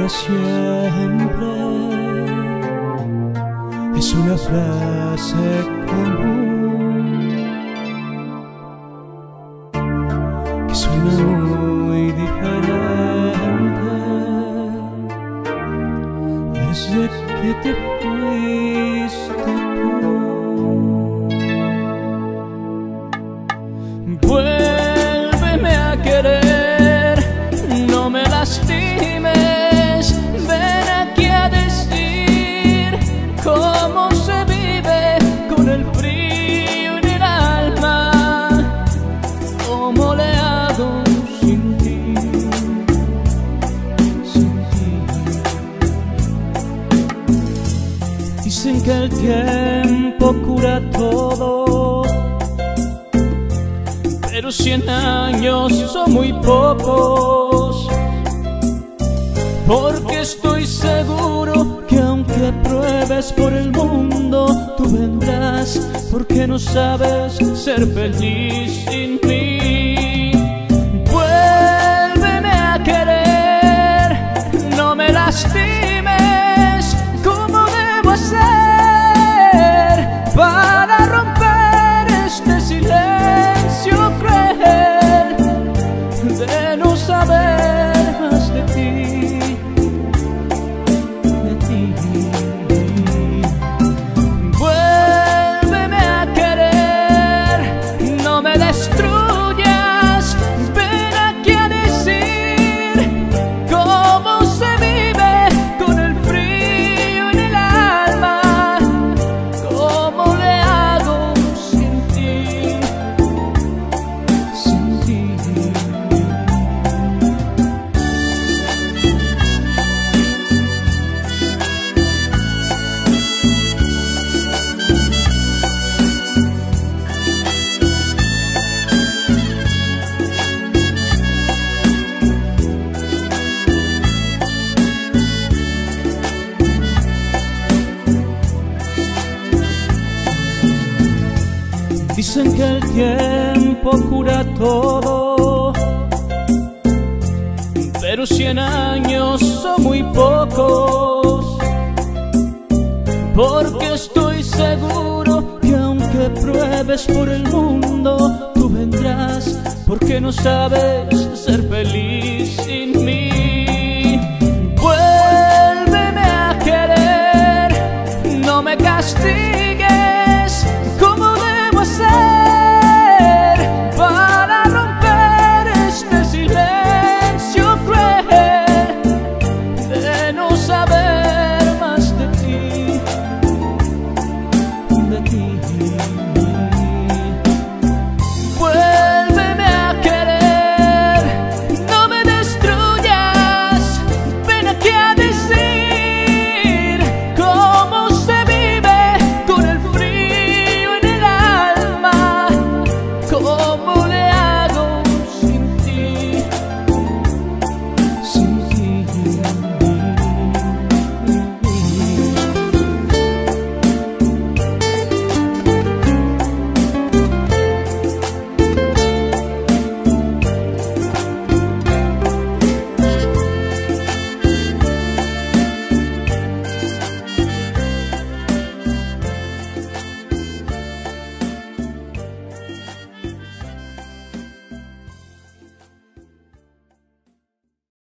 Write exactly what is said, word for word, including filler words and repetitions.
siempre es una frase común que suena muy diferente desde que te fuiste tú. Vuélveme a querer, no me lastimes, ven aquí a decir cómo se vive con el frío en el alma, cómo le hago sin ti, sin ti. Dicen que el tiempo cura todo, pero cien años son muy pocos, porque estoy seguro que aunque pruebes por el mundo, tú vendrás, porque no sabes ser feliz sin mí. Vuélveme a querer, no me lastimes, ¿cómo debo hacer para romper este silencio cruel de no saber más de ti, de ti? Vuélveme a querer, no me destruyas, ven aquí a decir cómo se vive con el frío en el alma, cómo le hago sin ti, sin ti. Dicen que el tiempo cura todo, pero cien años son muy pocos, porque estoy seguro que aunque pruebes por el mundo, tú vendrás, porque no sabes ser feliz.